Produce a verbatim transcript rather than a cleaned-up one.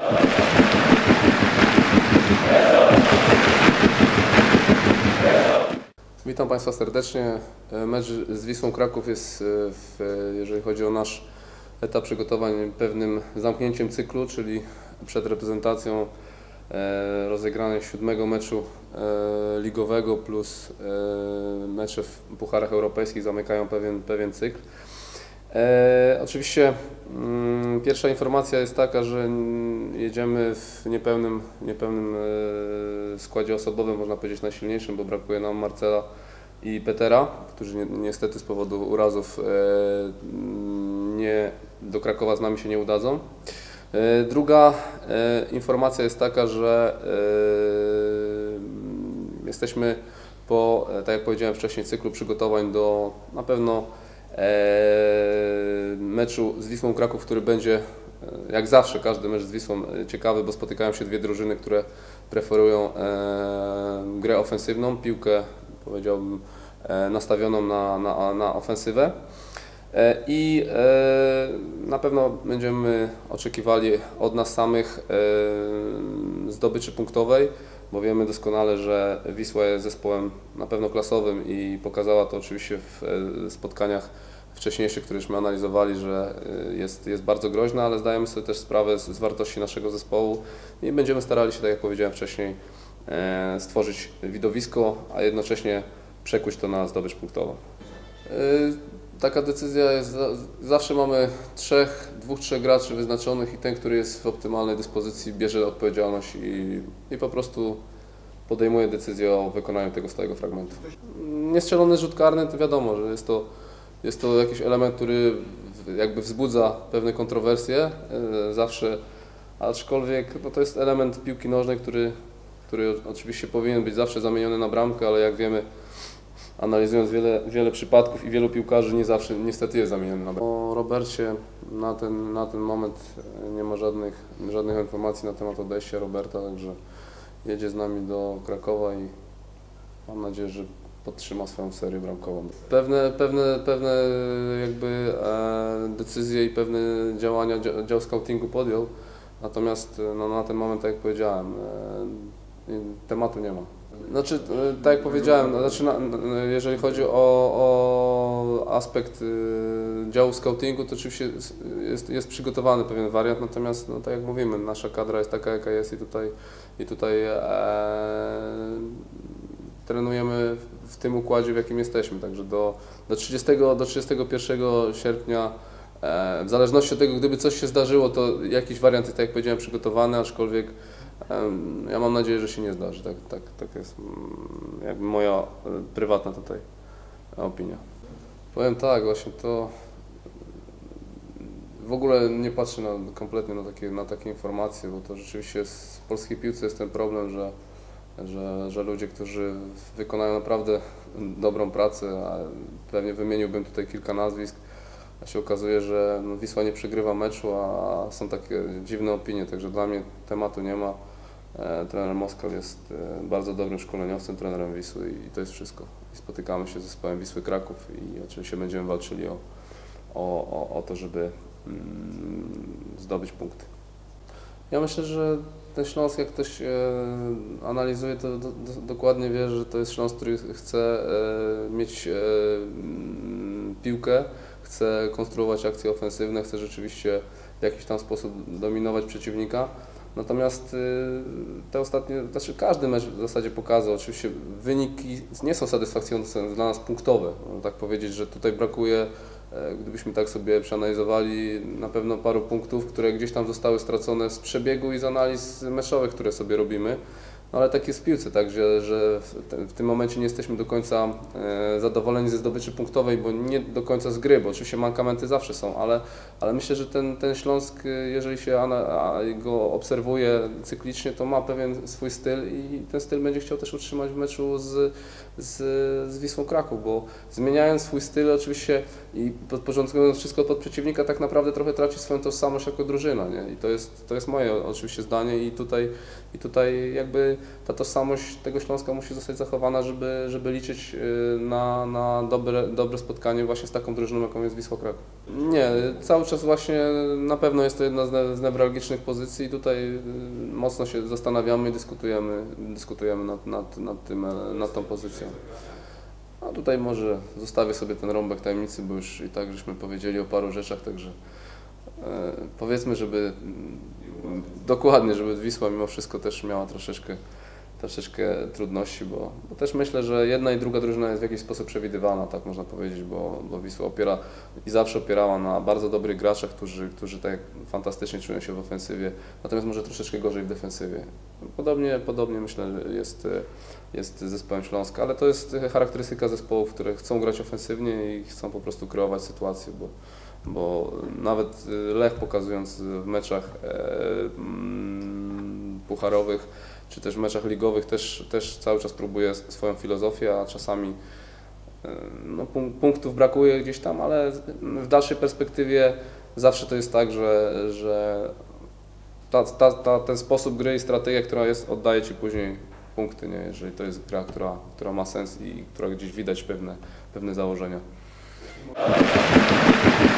Witam Państwa serdecznie. Mecz z Wisłą Kraków jest, w, jeżeli chodzi o nasz etap przygotowań, pewnym zamknięciem cyklu, czyli przed reprezentacją rozegranym siódmego meczu ligowego plus mecze w pucharach europejskich zamykają pewien, pewien cykl. E, oczywiście mm, pierwsza informacja jest taka, że jedziemy w niepełnym, niepełnym e, składzie osobowym, można powiedzieć najsilniejszym, bo brakuje nam Marcela i Petera, którzy ni niestety z powodu urazów e, nie, do Krakowa z nami się nie udadzą. E, druga e, informacja jest taka, że e, jesteśmy po, tak jak powiedziałem wcześniej, cyklu przygotowań do na pewno meczu z Wisłą Kraków, który będzie, jak zawsze, każdy mecz z Wisłą ciekawy, bo spotykają się dwie drużyny, które preferują grę ofensywną, piłkę, powiedziałbym, nastawioną na, na, na ofensywę. I na pewno będziemy oczekiwali od nas samych zdobyczy punktowej, bo wiemy doskonale, że Wisła jest zespołem na pewno klasowym i pokazała to oczywiście w spotkaniach wcześniejszych, które żeśmy analizowali, że jest, jest bardzo groźna, ale zdajemy sobie też sprawę z, z wartości naszego zespołu i będziemy starali się, tak jak powiedziałem wcześniej, stworzyć widowisko, a jednocześnie przekuć to na zdobycz punktową. Taka decyzja jest, zawsze mamy trzech, dwóch, trzech graczy wyznaczonych i ten, który jest w optymalnej dyspozycji, bierze odpowiedzialność i, i po prostu podejmuje decyzję o wykonaniu tego stałego fragmentu. Niestrzelony rzut karny to wiadomo, że jest to, jest to jakiś element, który jakby wzbudza pewne kontrowersje zawsze, aczkolwiek no to jest element piłki nożnej, który, który oczywiście powinien być zawsze zamieniony na bramkę, ale jak wiemy, analizując wiele, wiele przypadków i wielu piłkarzy, nie zawsze niestety jest zamieniony na bramkę. O Robercie na ten, na ten moment nie ma żadnych, żadnych informacji na temat odejścia Roberta, także jedzie z nami do Krakowa i mam nadzieję, że podtrzyma swoją serię bramkową. Pewne, pewne, pewne jakby e, decyzje i pewne działania dział scoutingu podjął, natomiast no, na ten moment, tak jak powiedziałem, e, tematu nie ma. Znaczy, tak jak powiedziałem, znaczy, jeżeli chodzi o, o aspekt działu scoutingu, to oczywiście jest, jest przygotowany pewien wariant, natomiast no, tak jak mówimy, nasza kadra jest taka, jaka jest i tutaj, i tutaj e, trenujemy w tym układzie, w jakim jesteśmy, także do, do, trzydziestego, do trzydziestego pierwszego sierpnia, e, w zależności od tego, gdyby coś się zdarzyło, to jakiś wariant jest, tak jak powiedziałem, przygotowany, aczkolwiek ja mam nadzieję, że się nie zdarzy. Tak, tak, tak jest jakby moja prywatna tutaj opinia. Powiem tak, właśnie to w ogóle nie patrzę na, kompletnie na takie, na takie informacje, bo to rzeczywiście jest, w polskiej piłce jest ten problem, że, że, że ludzie, którzy wykonają naprawdę dobrą pracę, a pewnie wymieniłbym tutaj kilka nazwisk, a się okazuje, że no, Wisła nie przegrywa meczu, a są takie dziwne opinie, także dla mnie tematu nie ma. E, trener Moskal jest e, bardzo dobrym szkoleniowcem, trenerem Wisły i to jest wszystko. I spotykamy się z zespołem Wisły Kraków i oczywiście będziemy walczyli o, o, o, o to, żeby mm, zdobyć punkty. Ja myślę, że ten Śląsk, jak ktoś e, analizuje, to do, do, dokładnie wie, że to jest Śląsk, który chce e, mieć e, piłkę, chce konstruować akcje ofensywne, chce rzeczywiście w jakiś tam sposób dominować przeciwnika. Natomiast te ostatnie, znaczy każdy mecz w zasadzie pokazał, oczywiście wyniki nie są satysfakcjonujące dla nas punktowe. Można tak powiedzieć, że tutaj brakuje, gdybyśmy tak sobie przeanalizowali, na pewno paru punktów, które gdzieś tam zostały stracone z przebiegu i z analiz meczowych, które sobie robimy. No ale tak jest w piłce, tak, że, że w, te, w tym momencie nie jesteśmy do końca e, zadowoleni ze zdobyczy punktowej, bo nie do końca z gry, bo oczywiście mankamenty zawsze są, ale, ale myślę, że ten, ten Śląsk, jeżeli się ana, go obserwuje cyklicznie, to ma pewien swój styl i ten styl będzie chciał też utrzymać w meczu z, z, z Wisłą Kraków, bo zmieniając swój styl oczywiście i podporządkowując wszystko pod przeciwnika, tak naprawdę trochę traci swoją tożsamość jako drużyna, nie? I to jest, to jest moje oczywiście zdanie i tutaj, i tutaj jakby ta tożsamość tego Śląska musi zostać zachowana, żeby, żeby liczyć na, na dobre, dobre spotkanie właśnie z taką drużyną, jaką jest Wisła Kraków. Nie, cały czas właśnie na pewno jest to jedna z, ne, z newralgicznych pozycji i tutaj mocno się zastanawiamy i dyskutujemy, dyskutujemy nad, nad, nad, tym, nad tą pozycją. A tutaj może zostawię sobie ten rąbek tajemnicy, bo już i tak żeśmy powiedzieli o paru rzeczach, także e, powiedzmy, żeby dokładnie, żeby Wisła mimo wszystko też miała troszeczkę, troszeczkę trudności, bo, bo też myślę, że jedna i druga drużyna jest w jakiś sposób przewidywana, tak można powiedzieć, bo, bo Wisła opiera i zawsze opierała na bardzo dobrych graczach, którzy, którzy tak fantastycznie czują się w ofensywie, natomiast może troszeczkę gorzej w defensywie. Podobnie, podobnie myślę, że jest, jest zespołem Śląska, ale to jest charakterystyka zespołów, które chcą grać ofensywnie i chcą po prostu kreować sytuację, bo bo nawet Lech, pokazując w meczach pucharowych czy też meczach ligowych też, też cały czas próbuje swoją filozofię, a czasami no, punktów brakuje gdzieś tam, ale w dalszej perspektywie zawsze to jest tak, że, że ta, ta, ta, ten sposób gry i strategia, która jest, oddaje Ci później punkty, nie? Jeżeli to jest gra, która, która ma sens i która gdzieś widać pewne, pewne założenia.